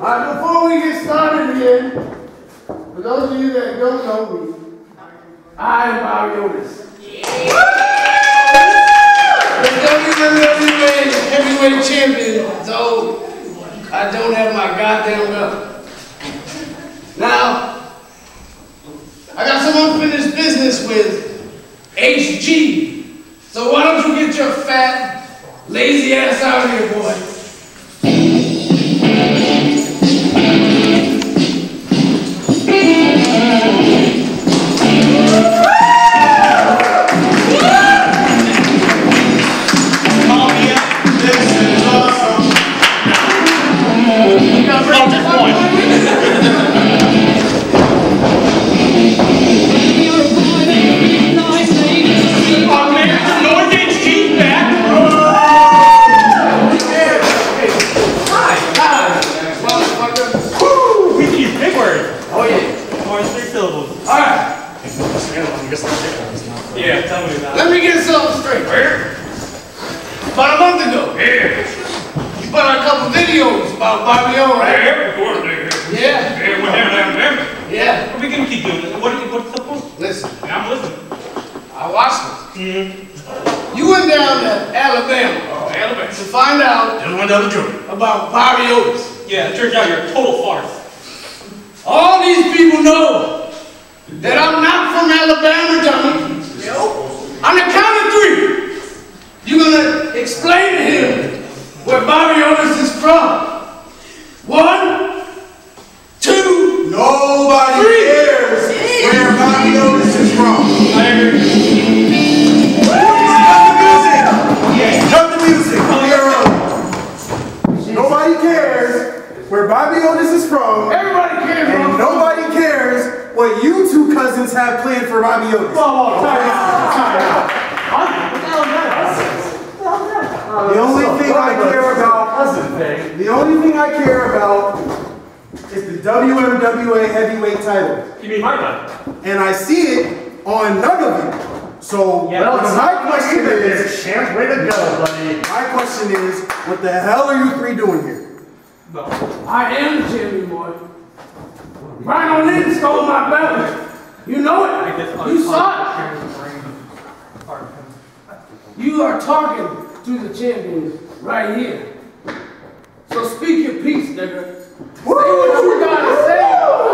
Alright, before we get started again, for those of you that don't know me, I am Bobby Otis. The WWE heavyweight champion, so I don't have my goddamn belt. Now, I got some unfinished business with HG. So why don't you get your fat, lazy ass out of here, boy? Yeah, tell me about it. Let me get something straight. About a month ago, you put out a couple videos about Bobby O, right? Yeah. Yeah. We can keep doing this. What's the point? Listen. I'm listening. I watched this. You went down to Alabama. Alabama. To find out Just went down to Georgia. about Bobby Otis. Yeah, it turns out you're a total farce. All these people know that I'm not from Alabama, Johnny. On the count of three, you're gonna explain to him where Bobby Otis is from. 1, 2, Nobody 3. cares where Bobby Otis is from. I agree. Cut the music. Nobody cares where Bobby Otis is from. Everybody cares. And nobody cares what you two cousins have planned for Bobby Otis. The only thing I care about, the only thing I care about is the WMWA heavyweight title. You mean my title? And I see it on none of you. So my question is, Way to go, buddy. my question is, what the hell are you three doing here? I am the champion, boy. Rhino Lynn stole my belt. You know it. You saw it. You are talking to the champion right here. So speak your piece, nigga. Say what you gotta say.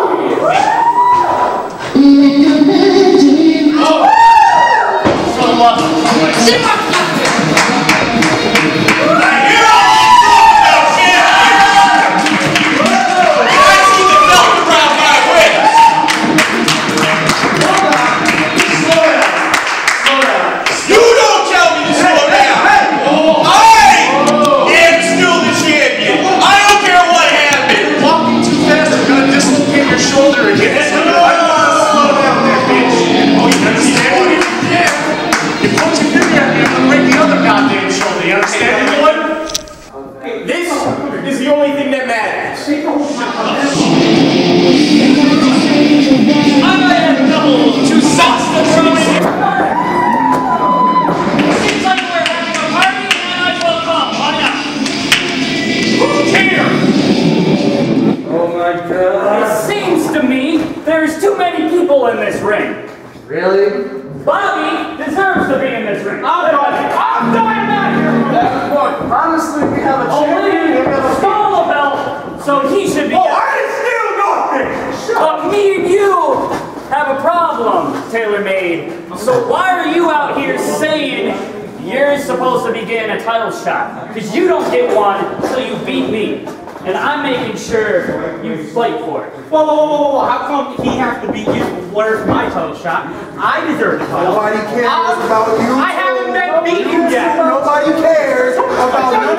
In this ring. Really? Bobby deserves to be in this ring. I'm dying out here. Honestly, we have a champion. Only stole a belt, so he should be. Oh, I didn't steal nothing! But me and you have a problem, TaylorMade. So why are you out here saying you're supposed to be getting a title shot? Because you don't get one until you beat me. And I'm making sure you fight for it. Whoa. How come he has to beat you? Where's my title shot? I deserve the title. Nobody cares about you. I haven't been beaten yet. Nobody cares about you.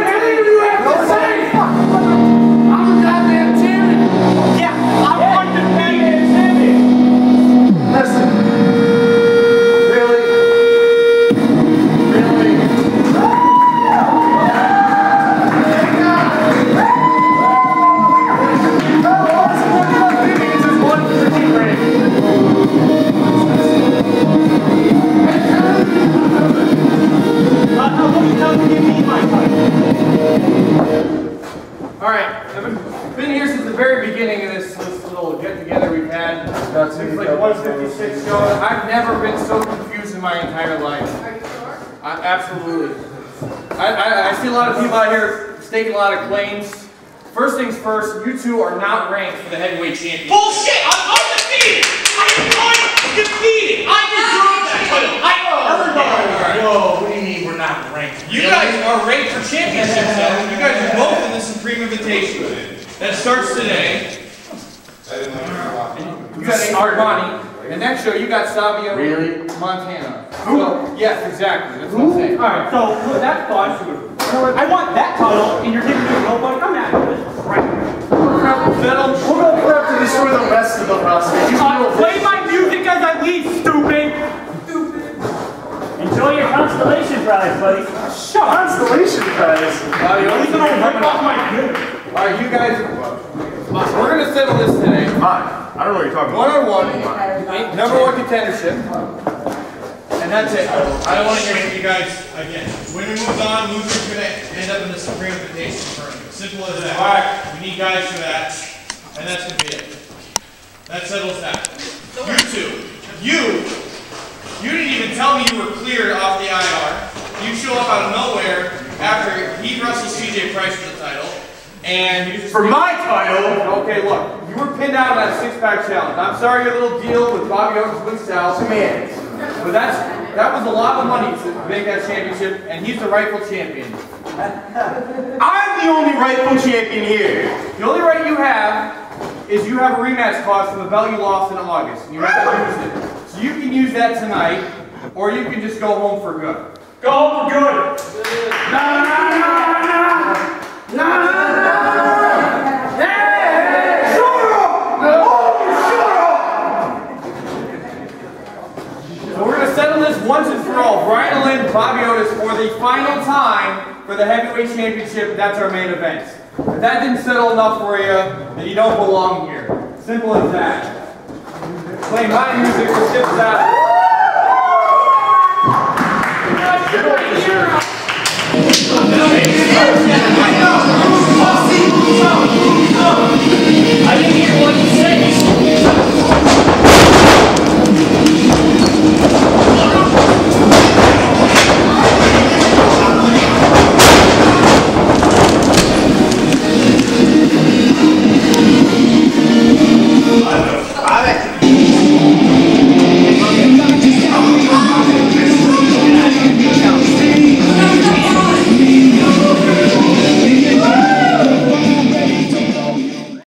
I'm a goddamn champion. Yeah, I'm undefeated. Listen. Really? How come you don't give me my title? I've been here since the very beginning of this little get-together we've had. Since like 156 show. I've never been so confused in my entire life. Absolutely. I see a lot of people out here staking a lot of claims. First things first, you two are not ranked for the heavyweight championship. Bullshit! I'm undefeated! I'm undefeated! I deserve that title! Whoa, what do you mean we're not ranked? You guys are ranked for championships, though. You guys are both in the Supreme Invitation. That starts today. You got Armani. The next show, you got Savio Montana. So, yes, exactly. That's what I'm saying. Alright, so look, that's fun. I want that title, and you're giving me nobody. I'm not doing this. Right. We're gonna prep to destroy the rest of the roster. Play my music as I leave, stupid! Enjoy your constellation prize, buddy. Shut up! Constellation prize. Savio, At least I don't rip off my good. Alright, you guys, we're going to settle this today. I don't know what you're talking about. One-on-one, number one contendership. And that's it. I don't want to hear from you guys again. Winner moves on, loser's going to end up in the Supreme Invitation tournament. Simple as that. Alright, we need guys for that. And that's going to be it. That settles that. You two, you didn't even tell me you were cleared off the IR. You show up out of nowhere after he wrestles CJ Price for the title. And you just For my title. Okay, look, you were pinned out of that six-pack challenge. I'm sorry your little deal with Bobby Otis wins South. Man. But that was a lot of money to make that championship, and he's the rightful champion. I'm the only rightful champion here. The only right you have is you have a rematch clause from the belt you lost in August. And you have to use it. So you can use that tonight, or you can just go home for good. Go home for good! So we're going to settle this once and for all. Brian Lynn, Bobby Otis for the final time for the heavyweight championship. That's our main event. If that didn't settle enough for you, then you don't belong here. Simple as that. Play my music for Skip Sapp. Get over here!